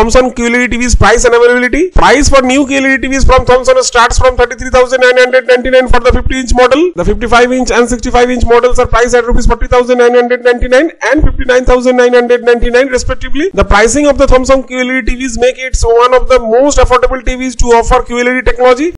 Thomson QLED TVs price and availability. Price for new QLED TVs from Thomson starts from 33,999 for the 50-inch model. The 55-inch and 65-inch models are priced at rupees 40,999 and 59,999 respectively. The pricing of the Thomson QLED TVs make it one of the most affordable TVs to offer QLED technology.